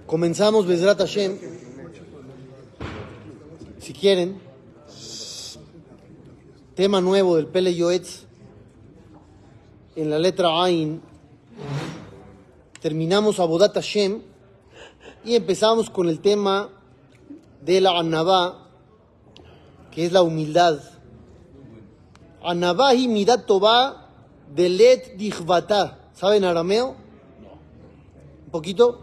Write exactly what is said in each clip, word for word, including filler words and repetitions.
Comenzamos Bezrat Hashem. Si quieren, tema nuevo del Pele Yoetz en la letra Ain. Terminamos Avodat Hashem y empezamos con el tema de la Anabá, que es la humildad. Anabá y midat tová delet dichvatá. ¿Saben arameo? ¿Un poquito?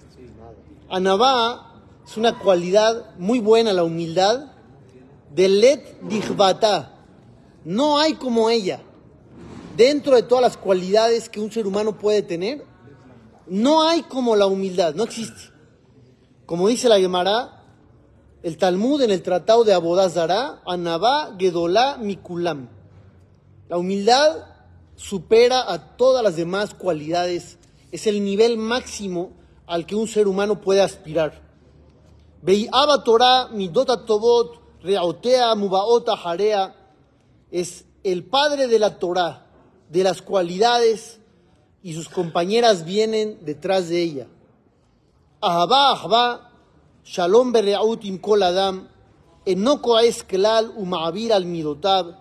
Anabá es una cualidad muy buena, la humildad. Delet dichvatá. No hay como ella. Dentro de todas las cualidades que un ser humano puede tener, no hay como la humildad, no existe. Como dice la Gemara, el Talmud en el tratado de Avodah Zará, Anabá Gedolá Mikulam. La humildad supera a todas las demás cualidades, es el nivel máximo al que un ser humano puede aspirar. Vei'aba Torah midot atovot re'otea mubaot harea, es el padre de la Torah, de las cualidades, y sus compañeras vienen detrás de ella. Ahavá, ahavá, shalom bere'ut im kol adam, eno ko'es kelal u'ma'avir al midotav.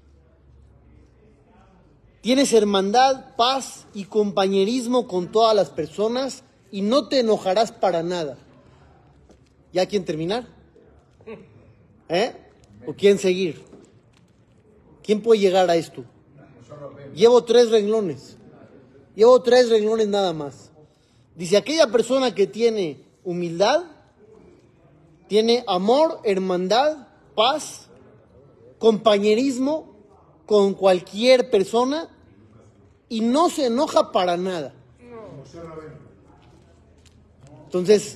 Tienes hermandad, paz y compañerismo con todas las personas y no te enojarás para nada. ¿Ya quieren terminar? ¿Eh? ¿O quieren seguir? ¿Quién puede llegar a esto? Llevo tres renglones. Llevo tres renglones nada más. Dice, aquella persona que tiene humildad, tiene amor, hermandad, paz, compañerismo con cualquier persona y no se enoja para nada. Entonces,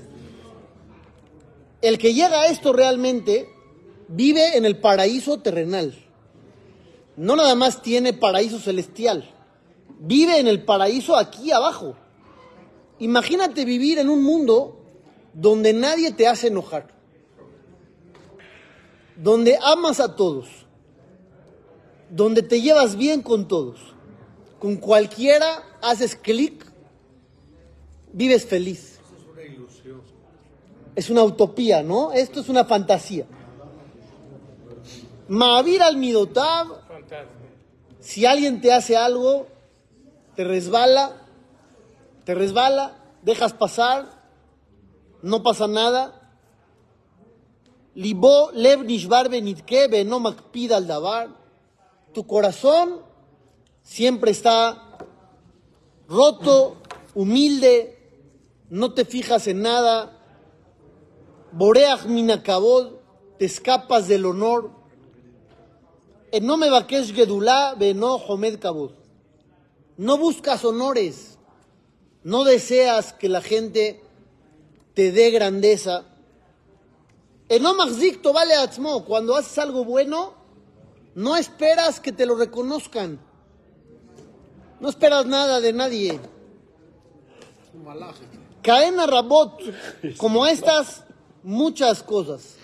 el que llega a esto realmente vive en el paraíso terrenal. No nada más tiene paraíso celestial, vive en el paraíso aquí abajo. Imagínate vivir en un mundo donde nadie te hace enojar, donde amas a todos, donde te llevas bien con todos, con cualquiera haces clic, vives feliz. Eso es una ilusión. Es una utopía, ¿no? Esto es una fantasía. Ma'avir al midotav, si alguien te hace algo, te resbala, te resbala, dejas pasar, no pasa nada. Libo lev nishbar benitke beno makpid al davar. Tu corazón siempre está roto, humilde, no te fijas en nada. Boreach minakabod, te escapas del honor. No me vakesh gedulá beno homed kabod. No buscas honores, no deseas que la gente te dé grandeza. Eno machzik tová leatzmo, cuando haces algo bueno, no esperas que te lo reconozcan. No esperas nada de nadie. Caen a rabot, como estas, muchas cosas.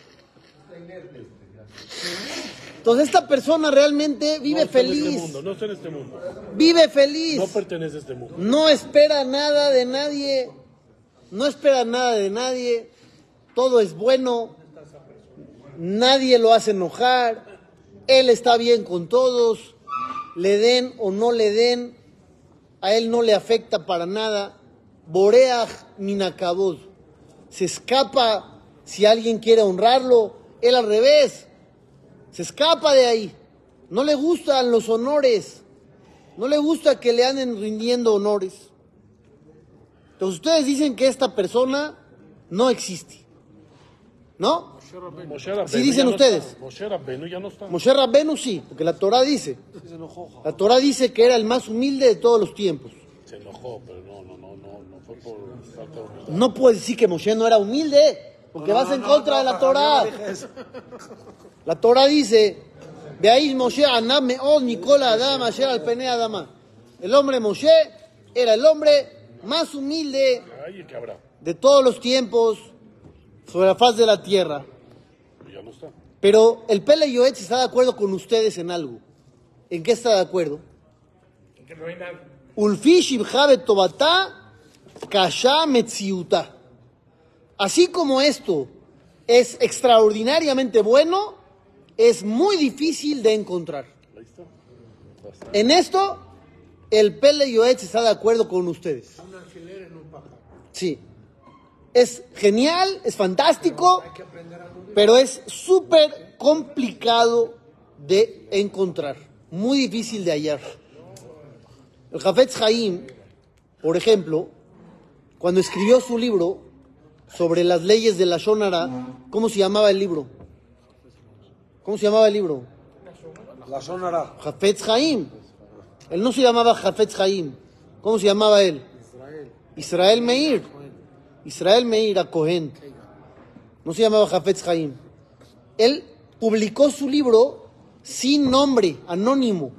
Entonces esta persona realmente vive no feliz. En este mundo, no está en este mundo. Vive feliz. No pertenece a este mundo. No espera nada de nadie. No espera nada de nadie. Todo es bueno. Nadie lo hace enojar. Él está bien con todos, le den o no le den, a él no le afecta para nada. Boreach minakabod, se escapa si alguien quiere honrarlo, él al revés, se escapa de ahí. No le gustan los honores, no le gusta que le anden rindiendo honores. Entonces ustedes dicen que esta persona no existe, ¿no? Moshe Rabbenu Sí dicen no ustedes. Está. Moshe Rabbenu ya no está. Moshe Rabbenu sí, porque la Torah dice. La Torah dice que era el más humilde de todos los tiempos. Se enojó, pero no, no, no, no, no fue por falta de humildad. No puedes decir que Moshe no era humilde, porque no, vas no, en no, contra no, de la no, Torah. no, no dije eso. La Torah dice, Veáis Moshe anab me'od mikol adam asher al pene adama. El hombre Moshe era el hombre más humilde Ay, ¿qué habrá? de todos los tiempos sobre la faz de la tierra. Ya no está. Pero el Pele Yoetz está de acuerdo con ustedes en algo. ¿En qué está de acuerdo? Que no hay nada. Ulfi shibcha betobatá kasha metziutá. Así como esto es extraordinariamente bueno, es muy difícil de encontrar. En esto, el Pele Yoetz está de acuerdo con ustedes. Un alfiler en un pájaro. Sí. Es genial, es fantástico, Hay que aprender algo de pero es súper complicado de encontrar. Muy difícil de hallar. El Hafetz Haim, por ejemplo, cuando escribió su libro sobre las leyes de la Lashon Hara, ¿cómo se llamaba el libro? ¿Cómo se llamaba el libro? Lashon Hara. Hafetz Haim. Él no se llamaba Hafetz Haim. ¿Cómo se llamaba él? Israel. Israel Meir. Israel Meir a Cohen. No se llamaba Hafetz Haim. Él publicó su libro sin nombre, anónimo.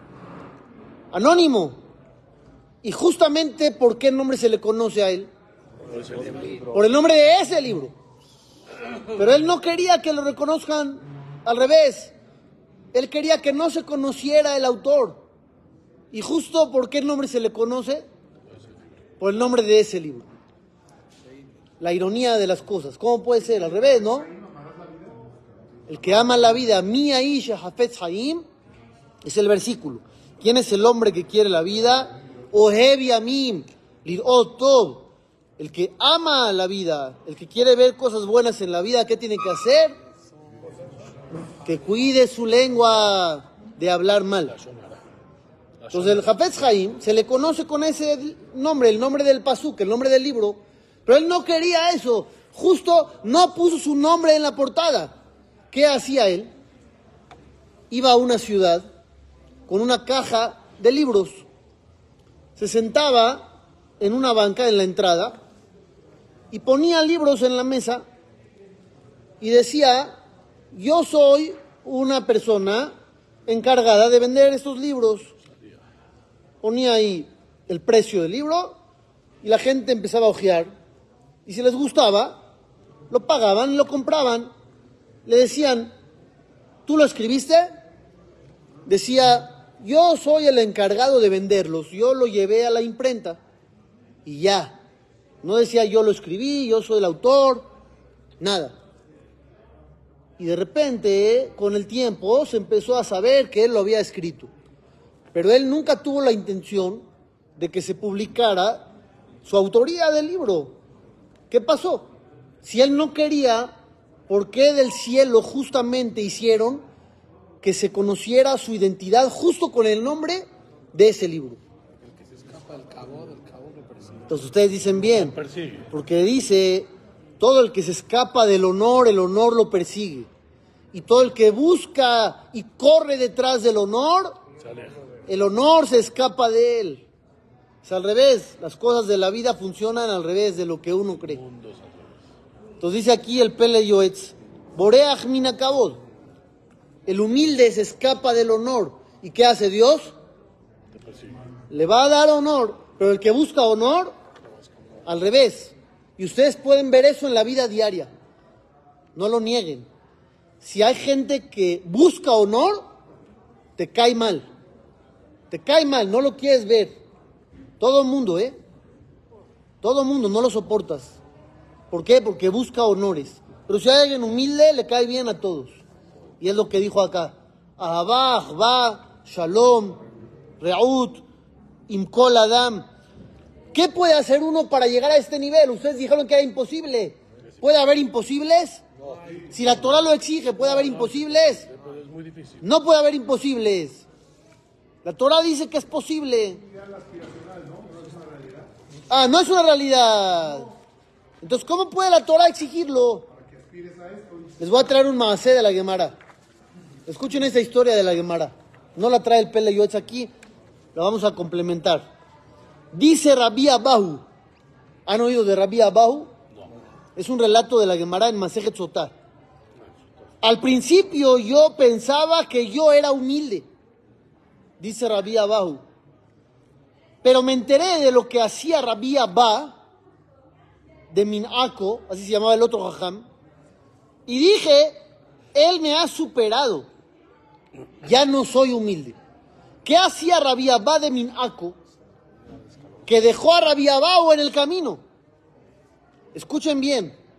Anónimo. Y justamente, ¿por qué nombre se le conoce a él? Por el nombre de ese libro. Pero él no quería que lo reconozcan al revés. Él quería que no se conociera el autor. Y justo, ¿por qué el nombre se le conoce? Por el nombre de ese libro. La ironía de las cosas. ¿Cómo puede ser? Al revés, ¿no? El que ama la vida, Mia Isha Hafetz Haim, es el versículo. ¿Quién es el hombre que quiere la vida? Ohev Yamim, Lid'ot Tov. El que ama la vida, el que quiere ver cosas buenas en la vida, ¿qué tiene que hacer? Que cuide su lengua de hablar mal. Entonces el Hafetz Haim se le conoce con ese nombre, el nombre del pasuk, el nombre del libro, pero él no quería eso. Justo no puso su nombre en la portada. ¿Qué hacía él? Iba a una ciudad con una caja de libros. Se sentaba en una banca en la entrada y ponía libros en la mesa y decía: yo soy una persona encargada de vender estos libros. Ponía ahí el precio del libro y la gente empezaba a hojear. Y si les gustaba, lo pagaban, lo compraban. Le decían: ¿tú lo escribiste? Decía: yo soy el encargado de venderlos, yo lo llevé a la imprenta. Y ya. No decía: yo lo escribí, yo soy el autor. Nada. Y de repente, con el tiempo, se empezó a saber que él lo había escrito. Pero él nunca tuvo la intención de que se publicara su autoría del libro. ¿Qué pasó? Si él no quería, ¿por qué del cielo justamente hicieron que se conociera su identidad justo con el nombre de ese libro? El que se escapa del cabo, del cabo lo persigue. Entonces ustedes dicen bien, Persigue. porque dice: todo el que se escapa del honor, el honor lo persigue. Y todo el que busca y corre detrás del honor, Se aleja. el honor se escapa de él. Es al revés, las cosas de la vida funcionan al revés de lo que uno cree. Mundos al revés. Entonces dice aquí el Pele Yoetz: Boreach min hakavod. El humilde se escapa del honor. ¿Y qué hace Dios? Te persigue. Le va a dar honor, pero el que busca honor, al revés. Y ustedes pueden ver eso en la vida diaria. No lo nieguen. Si hay gente que busca honor, te cae mal. Te cae mal, no lo quieres ver. Todo el mundo, ¿eh? Todo el mundo, no lo soportas. ¿Por qué? Porque busca honores. Pero si hay alguien humilde, le cae bien a todos. Y es lo que dijo acá: Ahavá, Ahvá, Shalom, Re'ut, Imkol Adam. ¿Qué puede hacer uno para llegar a este nivel? Ustedes dijeron que era imposible. ¿Puede haber imposibles? Si la Torah lo exige, ¿puede haber imposibles? Pero es muy difícil. No puede haber imposibles. La Torah dice que es posible. Ah, no es una realidad. Entonces, ¿cómo puede la Torah exigirlo? Les voy a traer un maasé de la Gemara. Escuchen esta historia de la Gemara. No la trae el Pele Yoetz aquí, la vamos a complementar. Dice Rabbi Abahu. ¿Han oído de Rabbi Abahu? Es un relato de la Gemara en Masejet Sotá. Al principio yo pensaba que yo era humilde, dice Rabbi Abahu. Pero me enteré de lo que hacía Rabbi Abba de Minako, así se llamaba el otro jajam, y dije: él me ha superado, ya no soy humilde. ¿Qué hacía Rabbi Abba de Minako que dejó a Rabbi Abahu en el camino? Escuchen bien,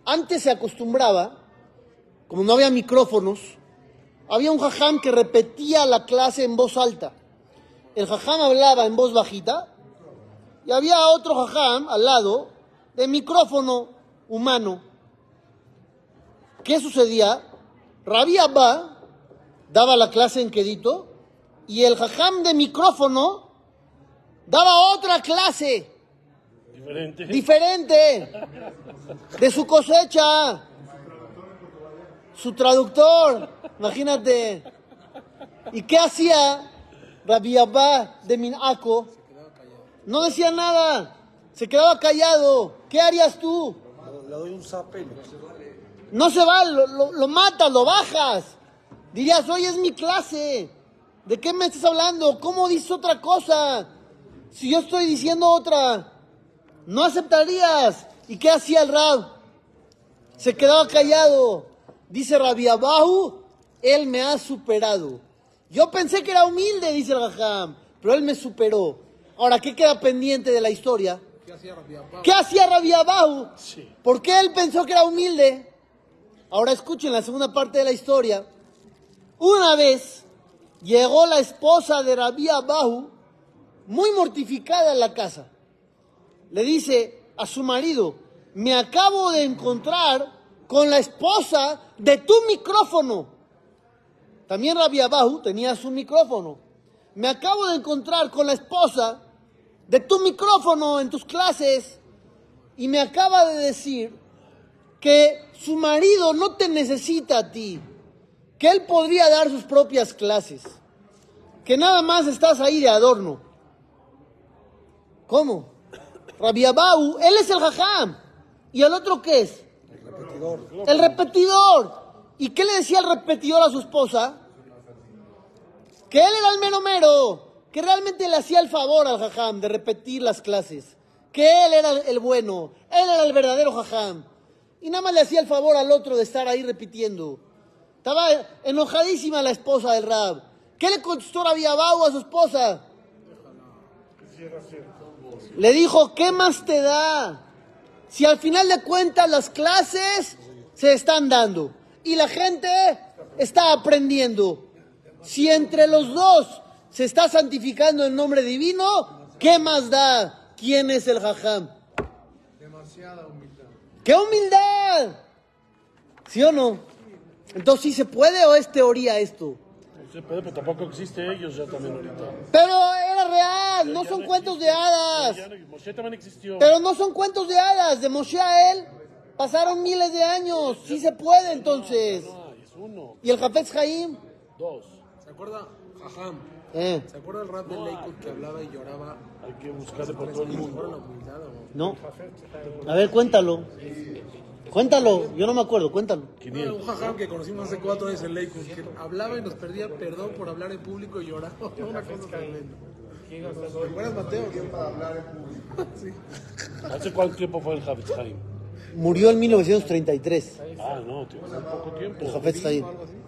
Antes se acostumbraba, como no había micrófonos, había un jajam que repetía la clase en voz alta. El jajam hablaba en voz bajita y había otro jajam al lado de micrófono humano. ¿Qué sucedía? Rabbi Abba daba la clase en quedito y el jajam de micrófono daba otra clase. Diferente. Diferente. De su cosecha. Su traductor. Imagínate. ¿Y qué hacía Rabbi Abba de Minaco? No decía nada. Se quedaba callado. ¿Qué harías tú? Le doy un zape. No se va, lo, lo, lo matas, lo bajas. Dirías, oye, es mi clase. ¿De qué me estás hablando? ¿Cómo dices otra cosa? Si yo estoy diciendo otra. No aceptarías. ¿Y qué hacía el Rab? Se quedaba callado. Dice Rabbi Abahu, él me ha superado. Yo pensé que era humilde, dice el Jajam, pero él me superó. Ahora, ¿qué queda pendiente de la historia? ¿Qué hacía Rabbi Abahu? ¿Qué hacía Rabbi Abahu? Sí. ¿Por qué él pensó que era humilde? Ahora escuchen la segunda parte de la historia. Una vez llegó la esposa de Rabbi Abahu, muy mortificada en la casa. Le dice a su marido, me acabo de encontrar con la esposa de tu micrófono. También Rabbi Abahu tenía su micrófono. Me acabo de encontrar con la esposa de tu micrófono en tus clases y me acaba de decir que su marido no te necesita a ti, que él podría dar sus propias clases, que nada más estás ahí de adorno. ¿Cómo? Rabbi Abahu, él es el jajam. ¿Y el otro qué es? El repetidor. El repetidor. ¿Y qué le decía el repetidor a su esposa? Que él era el mero mero, que realmente le hacía el favor al jajam de repetir las clases, que él era el bueno, él era el verdadero jajam. Y nada más le hacía el favor al otro de estar ahí repitiendo. Estaba enojadísima la esposa del Rab. ¿Qué le contestó Rabbi Abahu a su esposa? Le dijo, ¿qué más te da? Si al final de cuentas las clases se están dando y la gente está aprendiendo. Si entre los dos se está santificando el nombre divino, ¿qué más da? ¿Quién es el jajam? Demasiada humildad. ¡Qué humildad! ¿Sí o no? Entonces, ¿sí se puede o es teoría esto? No se puede, pero tampoco existe ellos ya también ahorita. Pero era real, no Ya son no cuentos de existe. hadas. Ya no- Moshe también existió. Pero no son cuentos de hadas. De Moshe a él pasaron miles de años. Sí se puede entonces. No, es uno, ¿Y el Hafetz Haim? dos. ¿Se acuerda, Jajam? Eh, ¿Se acuerda el rap de Lakewood que hablaba y lloraba? Hay que buscarle por todo el ¿Se acuerda mundo. la humildad o no? no. A ver, cuéntalo. Cuéntalo. Yo no me acuerdo, cuéntalo. No, un jajam que conocimos hace cuatro años en Lakewood, que hablaba y nos pedía perdón por hablar en público y lloraba. Una cosa tremenda. ¿Te acuerdas, Mateo? Sí. ¿Hace cuánto tiempo fue el Hafetz Haim? Murió en mil novecientos treinta y tres. Ah, no, tío, hace poco tiempo. El Hafetz Haim. ¿O algo así?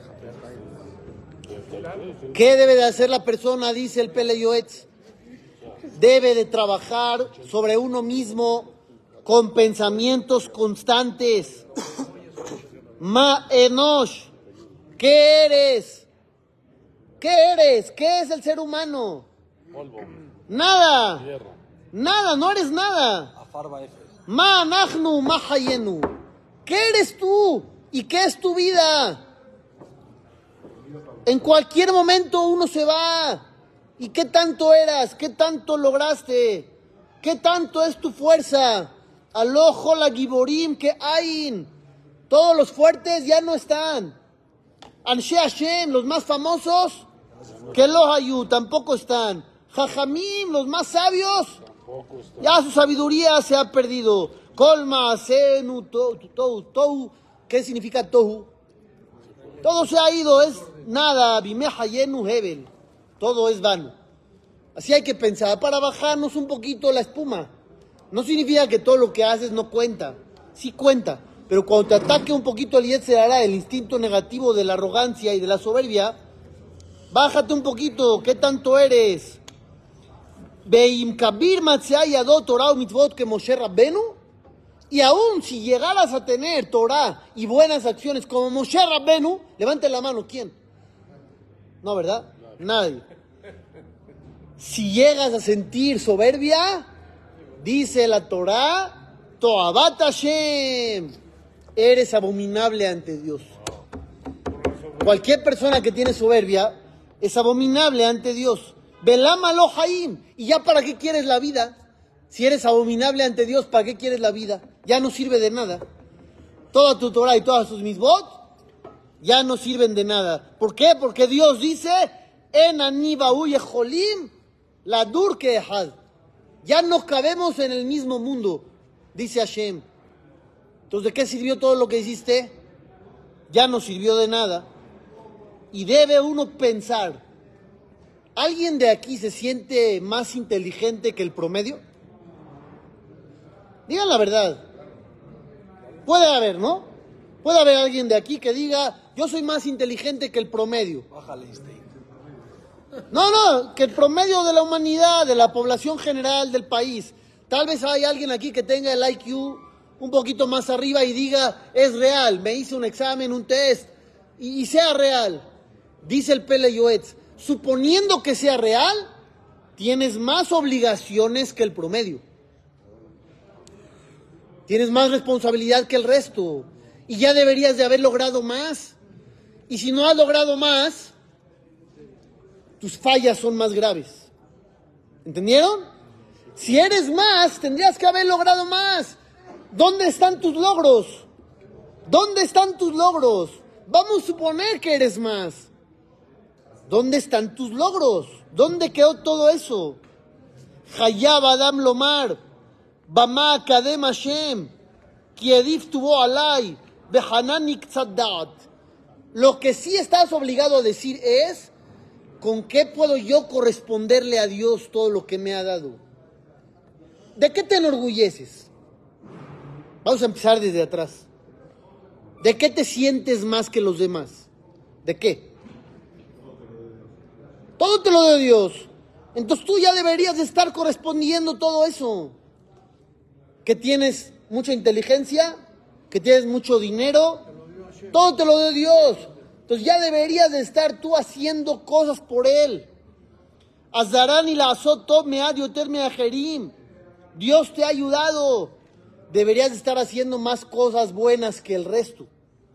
¿Qué debe de hacer la persona? Dice el Pele Yoetz. Debe de trabajar sobre uno mismo con pensamientos constantes. Ma Enosh. ¿Qué eres? ¿Qué eres? ¿Qué es el ser humano? Polvo, Nada. tierra. Nada, no eres nada. Afarba F. Ma Nahnu, Ma Hayenu. ¿Qué eres tú? ¿Y qué es tu vida? En cualquier momento uno se va. ¿Y qué tanto eras? ¿Qué tanto lograste? ¿Qué tanto es tu fuerza? Alojo la Giborim que hay. Todos los fuertes ya no están. Anshe Hashem, los más famosos, que los Hayu, tampoco están. Jajamim, los más sabios, Tampoco está. ya su sabiduría se ha perdido. Colma, Senu, Tohu, Tohu, Tohu. ¿Qué significa Tohu? Todo se ha ido, es nada. Bimeja Yenu Hebel. Todo es vano. Así hay que pensar, para bajarnos un poquito la espuma. No significa que todo lo que haces no cuenta. Sí cuenta. Pero cuando te ataque un poquito el Yetzer Hara, el instinto negativo de la arrogancia y de la soberbia, bájate un poquito. ¿Qué tanto eres? Veim kabir matzah yadot Torah u'mitzvot que Moshe Rabbenu. Y aún si llegaras a tener Torah y buenas acciones como Moshe Rabbenu, levante la mano, ¿quién? No, ¿verdad? Nadie. Si llegas a sentir soberbia, dice la Torah, Toabat Hashem, eres abominable ante Dios. Cualquier persona que tiene soberbia es abominable ante Dios. Belam Alohaim. ¿Y ya para qué quieres la vida? Si eres abominable ante Dios, ¿para qué quieres la vida? Ya no sirve de nada. Toda tu Torah y todas tus misbot ya no sirven de nada. ¿Por qué? Porque Dios dice, En ani ba'u yecholim ladur ke'ehad. Ya no cabemos en el mismo mundo, dice Hashem. Entonces, ¿de qué sirvió todo lo que hiciste? Ya no sirvió de nada. Y debe uno pensar, ¿alguien de aquí se siente más inteligente que el promedio? Digan la verdad. Puede haber, ¿no? Puede haber alguien de aquí que diga, yo soy más inteligente que el promedio. Bájale, Stein. No, no, que el promedio de la humanidad, de la población general del país. Tal vez hay alguien aquí que tenga el I Q un poquito más arriba y diga, es real, me hice un examen, un test, y, y sea real. Dice el Pele Yoetz, suponiendo que sea real, tienes más obligaciones que el promedio. Tienes más responsabilidad que el resto. Y ya deberías de haber logrado más. Y si no has logrado más, tus fallas son más graves. ¿Entendieron? Si eres más, tendrías que haber logrado más. ¿Dónde están tus logros? ¿Dónde están tus logros? Vamos a suponer que eres más. ¿Dónde están tus logros? ¿Dónde quedó todo eso? Hayab Adam Lomar, Bama Kadem Hashem, Kiedif tuvo alay, Behanan Tzaddat. Lo que sí estás obligado a decir es, ¿con qué puedo yo corresponderle a Dios todo lo que me ha dado? ¿De qué te enorgulleces? Vamos a empezar desde atrás. ¿De qué te sientes más que los demás? ¿De qué? Todo te lo dio Dios. Entonces tú ya deberías de estar correspondiendo todo eso. Que tienes mucha inteligencia, que tienes mucho dinero, todo te lo dio Dios. Entonces ya deberías de estar tú haciendo cosas por Él. Azarán y la azotó me adioter me ajerim. Dios te ha ayudado. Deberías de estar haciendo más cosas buenas que el resto.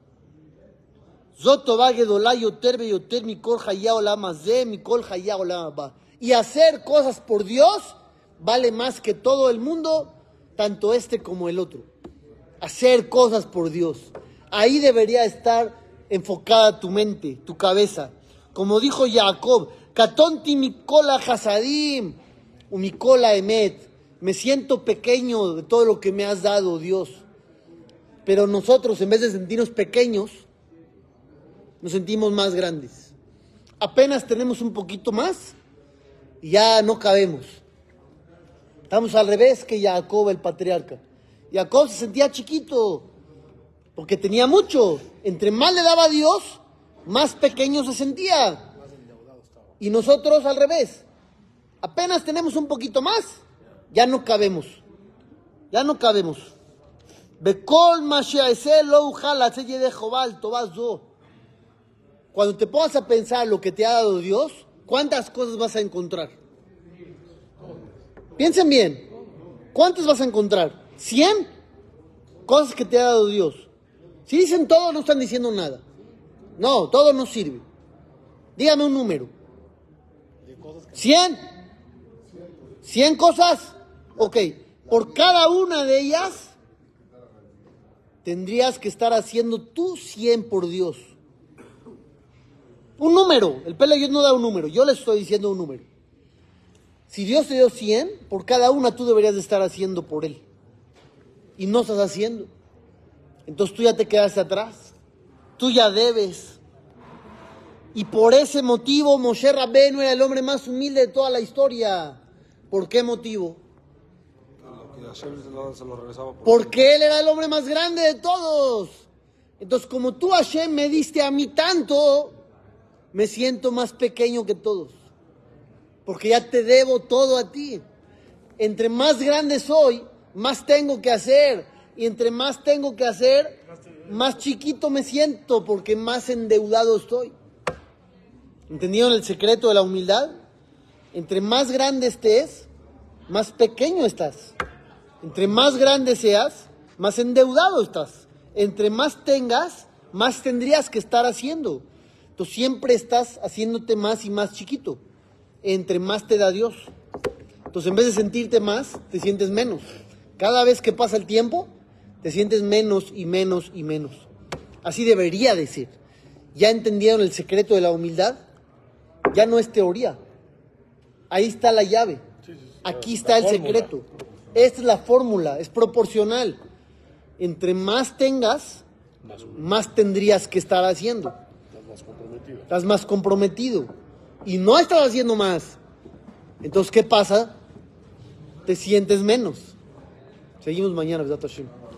Y hacer cosas por Dios vale más que todo el mundo, tanto este como el otro. Hacer cosas por Dios. Ahí debería estar enfocada tu mente, tu cabeza. Como dijo Jacob, Katonti mikola hasadim, umikola emet. Me siento pequeño de todo lo que me has dado, Dios. Pero nosotros, en vez de sentirnos pequeños, nos sentimos más grandes. Apenas tenemos un poquito más y ya no cabemos. Estamos al revés que Jacob, el patriarca. Jacob se sentía chiquito porque tenía mucho. Entre más le daba a Dios, más pequeño se sentía. Y nosotros al revés. Apenas tenemos un poquito más, ya no cabemos. Ya no cabemos. Bekol mashiaese lo ujala se de Jobal tobazo. Cuando te pongas a pensar lo que te ha dado Dios, ¿cuántas cosas vas a encontrar? Piensen bien. ¿Cuántas vas a encontrar? ¿Cien? Cosas que te ha dado Dios. Si dicen todo, no están diciendo nada. No, todo no sirve. Dígame un número. ¿Cien? ¿Cien cosas? Ok. Por cada una de ellas, tendrías que estar haciendo tú cien por Dios. Un número. El Pele Yoetz no da un número. Yo le estoy diciendo un número. Si Dios te dio cien, por cada una tú deberías de estar haciendo por Él. Y no estás haciendo. Entonces tú ya te quedaste atrás. Tú ya debes. Y por ese motivo Moshe Rabbenu era el hombre más humilde de toda la historia. ¿Por qué motivo? Porque él era el hombre más grande de todos. Entonces como tú, Hashem, me diste a mí tanto, me siento más pequeño que todos. Porque ya te debo todo a ti. Entre más grande soy, más tengo que hacer. y entre más tengo que hacer, más chiquito me siento porque más endeudado estoy. ¿Entendieron el secreto de la humildad? Entre más grande estés, más pequeño estás. Entre más grande seas, más endeudado estás. Entre más tengas, más tendrías que estar haciendo. Entonces siempre estás haciéndote más y más chiquito. Entre más te da Dios. Entonces en vez de sentirte más, te sientes menos. Cada vez que pasa el tiempo, te sientes menos y menos y menos. Así debería de ser. ¿Ya entendieron el secreto de la humildad? Ya no es teoría. Ahí está la llave. Aquí está el secreto. Esta es la fórmula, es proporcional. Entre más tengas, más tendrías que estar haciendo. Estás más comprometido. Estás más comprometido. Y no estás haciendo más. Entonces, ¿qué pasa? Te sientes menos. Seguimos mañana, Besat Hashem.